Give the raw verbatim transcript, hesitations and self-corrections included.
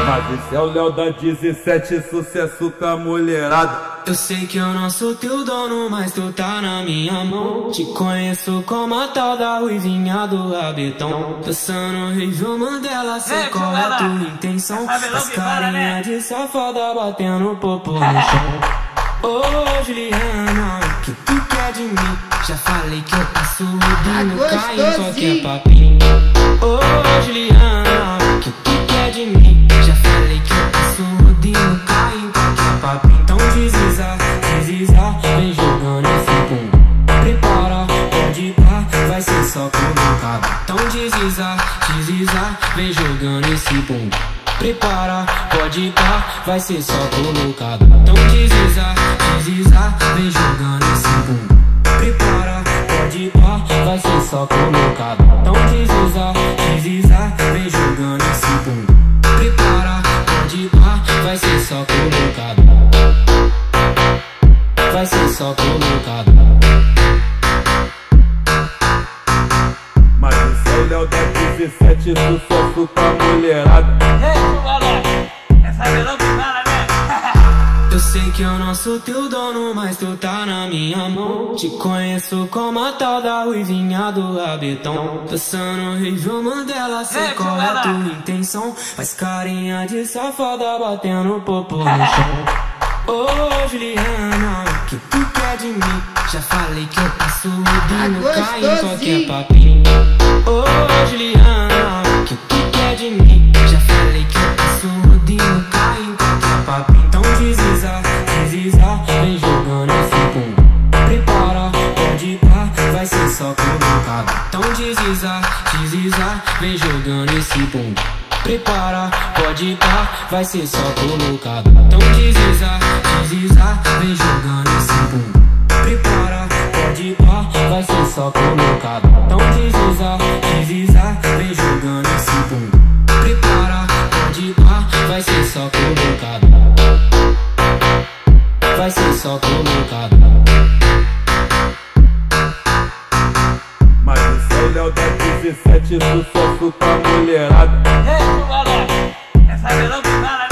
Mas esse é o Léo da dezessete, sucesso com a mulherada. Eu sei que eu não sou teu dono, mas tu tá na minha mão. Te conheço como a tal da ruivinha do rabetão. Dançando Review Mandela, sei qual é a tua intenção. As carinha de safada batendo popô no chão. Ô Juliana, que tu quer de mim? Já falei que eu passo o no cai em qualquer papinho. Ô Juliana, que tu quer de mim? Já falei que eu passo o no cai em qualquer papinho. Então desliza, desliza, vem jogando esse pum. Prepara, pode ir pra, vai ser só colocado. Então desliza, desliza, vem jogando esse pum. Prepara, pode ir pra, vai ser só colocado. Então desliza, desliza, vem jogando esse pum. Prepara, pode ir pra, vai ser só colocado. Então desliza, desliza, vem jogando esse pum. Prepara, pode ir pra, vai ser só colocado. Vai ser só colocado. Mas esse é o Léo da dezessete, sucesso com a mulherada. Eu sei que eu não sou teu dono, mas tu tá na minha mão. Te conheço como a tal da ruivinha do rabetão. Dançando Review Mandela, sei qual é a tua intenção. Faz carinha de safada batendo popô no chão. Ô Juliana, que tu quer de mim? Já falei que eu passo o no cai em qualquer papinho. Ô Juliana, que tu quer de mim? Já falei que eu passo o no cai em qualquer papinho. Então desliza, desliza, vem jogando esse pum. Prepara, pode ir pra, vai ser só colocado. Então desliza, desliza, vem jogando esse pum. Prepara, pode ir pra, vai ser só colocado. Então desliza, desliza, vem jogando esse pum. Prepara, pode ir pra, vai ser só colocado. Então desliza, desliza, vem jogando esse pum. Prepara, pode ir pra, vai ser só colocado. Vai ser só colocado. Mas esse é o Léo da dezessete, sucesso com a mulherada. Essa é a melhor que fala.